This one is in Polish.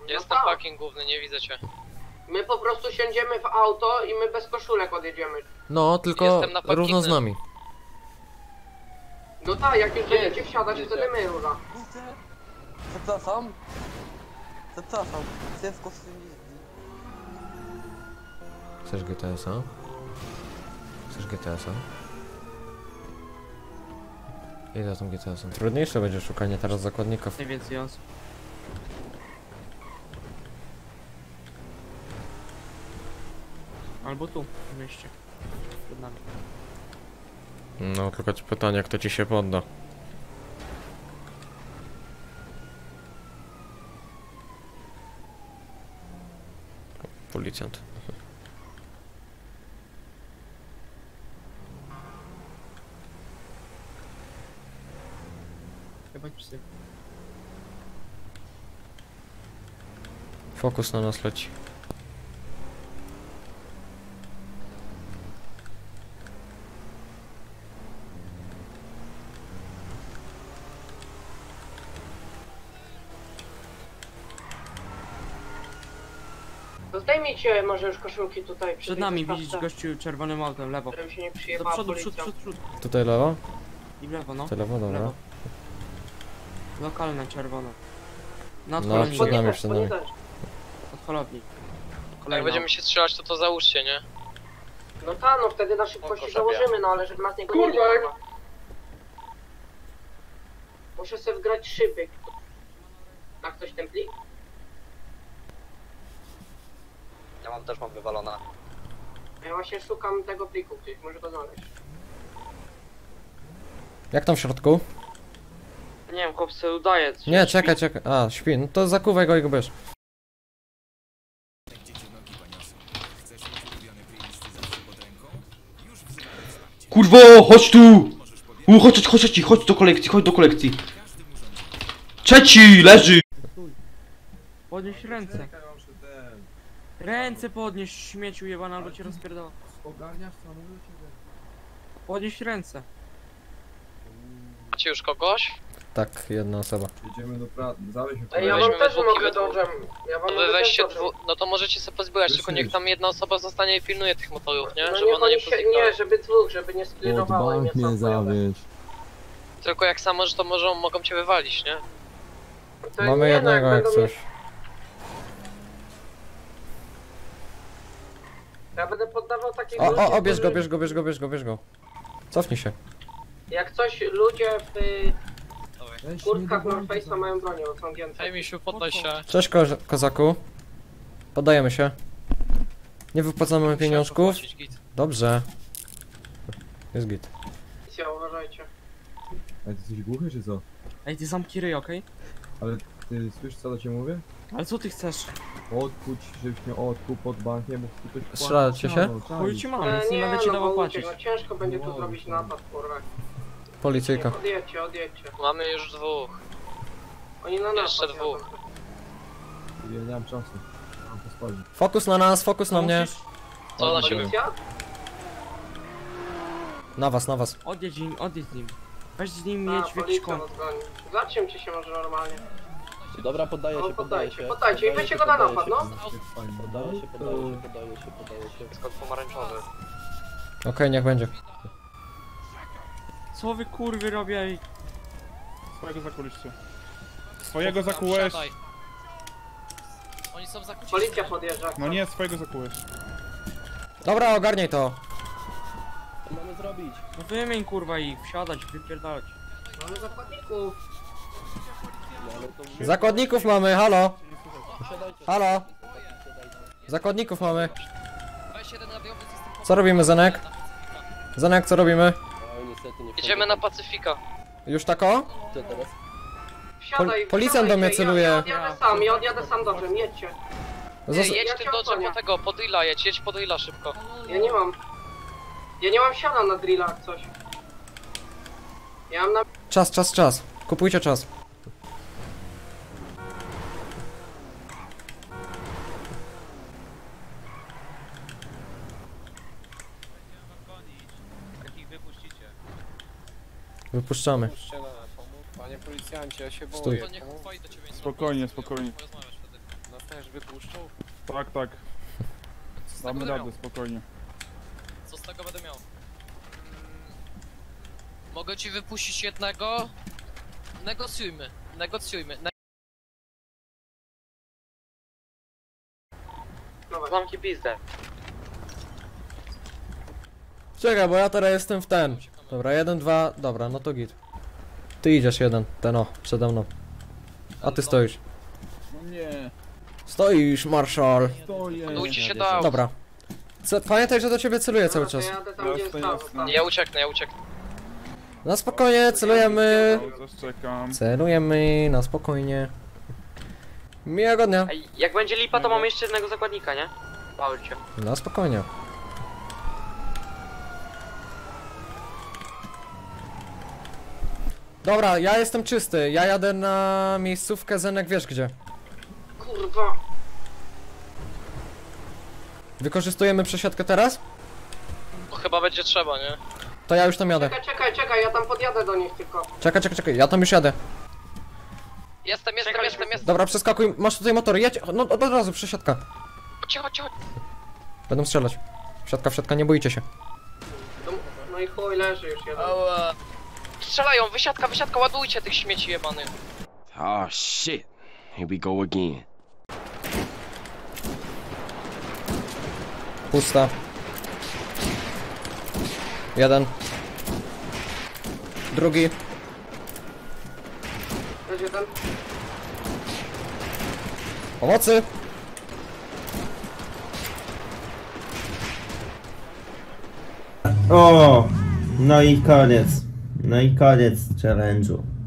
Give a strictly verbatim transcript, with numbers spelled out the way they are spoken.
Jestem no fucking główny, nie widzę cię. My po prostu siądziemy w auto i my bez koszulek odjedziemy. No, tylko równo z nami. No tak, jak już będziecie wsiadać, wtedy my róża. Przepraszam. Przepraszam. Ciężko się nie Chcesz G T S-a? Chcesz G T S-a? Ile tam G T S-a? Trudniejsze będzie szukanie teraz zakładników. Najwięcej osób. Albo tu, w mieście. Przed nami. No, tylko ci pytanie, kto ci się podda. Policjant. Chyba psy. Fokus na nas leci. Zdejmijcie może już koszulki tutaj. Przed nami widzisz gościu czerwonym autem, lewo. Którym się nie Do przyjebała przodu, przód, policja. przód, przód. Tutaj lewo? I w lewo, no. Tutaj lewo, dobra. Lewo. Lokalne czerwone. Na No, odholowni. przed nami, Podjechać, przed nami. podjechać. Odholowni. Jak Kolejna. będziemy się strzelać, to to załóżcie, nie? No tak, no wtedy na szybkości Oko założymy, no ale żeby nas nie gonili. Kurwa. Muszę sobie wgrać szyby. Ma ktoś ten plik? Ja mam też mam wywalona. Ja właśnie szukam tego pliku gdzieś, może go znaleźć. Jak tam w środku? Nie wiem, chłopcy udaje. Nie, czekaj, czekaj. A, śpi. No to zakuwaj go i go bierz. Kurwo, chodź tu! U, chodź, chodź, chodź, chodź do kolekcji, chodź do kolekcji. Trzeci, leży! Podnieś ręce. Ręce podnieś, śmieciu jebana, albo cię rozpierdolę. Podnieś ręce. Macie już kogoś? Tak, jedna osoba. Jedziemy do pracy, zaweźmy Ej, ja wam Weźmiemy też dwóch i mogę we dwóch. dobrze. Ja wam No mogę wy też weźcie dobrze. dwu... No to możecie sobie pozbierać, tylko niech tam jedna osoba zostanie i pilnuje tych motorów, nie? No Żeby nie, ona nie oni się, przeniknęła. nie, żeby dwóch, żeby nie sklirowało i mnie mnie sam pojadę. zawieź. Tylko jak sam możesz, to może, mogą cię wywalić, nie? To Mamy nie, jednego no, jak będą coś. mnie- Ja będę poddawał takiego. O, o, o, bierz go, bierz go, bierz go, bierz go, bierz go. Cofnij się. Jak coś ludzie w y, Weź kurtkach mnie do North Face'a mają bronię, bo są więcej. Hej misiu, poddaj się. Cześć ko kozaku. Poddajemy się. Nie wypłacamy pieniążków? Zapłacić, git. Dobrze. Jest git. Policja, uważajcie. Ej, ty jesteś głuchy czy co? Ej, ty zamknij ryj, okej? Ale ty słyszysz co do ciebie mówię? Ale co ty chcesz? Odpuść, żebyś nie odkuł pod bankiem, bo tu ktoś Strzelacie się? Chuj ci mam, E, więc nie będę ci no, dawał bo płacić. no, ciężko będzie tu Wow, zrobić wow. napad, kurwa. Policyjka. Odjedźcie, odjedźcie. Mamy już dwóch. Oni na nas Jeszcze jadą. dwóch. Ja nie mam czasu. Mam po spalnie. Fokus na nas, fokus na mnie. Musisz Co na siebie? Policja? Na was, na was. odjedź nim, odjedź nim. Weź z nim, A, jedź w jakiś policja kąt. nas goni. Zatrzymcie się może normalnie. Dobra, poddaję No się, poddaję poddajcie, się. poddajcie i weźcie go na napad, no. Poddaję się, poddaję się, poddaję się, poddaję się. Skok pomarańczowy. Okej, niech będzie. Co wy kurwy robią? Ej? Swojego zakuliście. Swojego zakułeś. Wsiadaj. Oni są zakuci. Policja podjeżdża. No nie, swojego zakułeś. Dobra, ogarniaj to. Co mamy zrobić? No wymień kurwa ich, wsiadać, wypierdalać. Mamy zakładników. No ale to... Zakładników mamy, halo. Siadajcie. Halo. Zakładników mamy. Weź jeden radiowy system. Co robimy, Zenek? Zenek, co robimy? No niestety nie Jedziemy na Pacyfika. Już tako? Co teraz? Wsiadaj, Pol- policjant do mnie wsiadajcie, celuje. Ja, ja odjadę sam, ja odjadę sam dodżem, jedźcie. Zos Jedź ja tym cię dodżem odsłonię. po tego, po drilla jedź, jedź po drilla szybko. Ja nie mam. Ja nie mam siana na drillach coś. Ja mam na... Czas, czas, czas. Kupujcie czas. Jak ich wypuścicie? Wypuszczamy. Panie policjancie, ja się Stój. boję. To niech uchwali do ciebie. Spokojnie, spokojnie. Porozmawiasz wtedy. Też wypuszczą? Tak, tak. Co z tego Damy będę radę, miał? spokojnie. Co z tego będę miał? Mogę ci wypuścić jednego? Negocjujmy, negocjujmy. Ne Mam ci pizdę. Czekaj, bo ja teraz jestem w ten. Dobra, jeden, dwa, dobra, no to git. Ty idziesz jeden, ten o, przede mną. A ty stoisz. No nie, Stoisz, Marszal. stoję. Budujcie się do aut. Dobra. Co, pamiętaj, że do ciebie celuję cały czas. Ja jadę tam, gdzie jest Jasne, auto. jasne. Ja ucieknę, ja ucieknę. Na spokojnie, celujemy. Zaraz czekam. Celujemy, na spokojnie. Miłego dnia. Ej, jak będzie lipa, to mamy jeszcze jednego zakładnika, nie? W aucie. Na spokojnie. Dobra, ja jestem czysty. Ja jadę na miejscówkę, Zenek wiesz gdzie. Kurwa. Wykorzystujemy przesiadkę teraz? Bo chyba będzie trzeba, nie? To ja już tam jadę. Czekaj, czekaj, czekaj, ja tam podjadę do nich tylko. Czekaj, czekaj, czekaj, ja tam już jadę. Jestem, jestem, Czekaj, jestem, jestem. Dobra, przeskakuj, masz tutaj motor, jedź, no od od razu przesiadka. Chodźcie, chodźcie, chodźcie. Będą strzelać. Wsiadka, wsiadka, nie boicie się. No, no i chuj, leży już jeden. Ała. Strzelają, wysiadka, wysiadka, ładujcie tych śmieci jebanych. Oh shit. Here we go again. Pusta. Jeden. Drugi. Leży jeden. Pomocy! O, no i koniec. No i koniec challenge'u.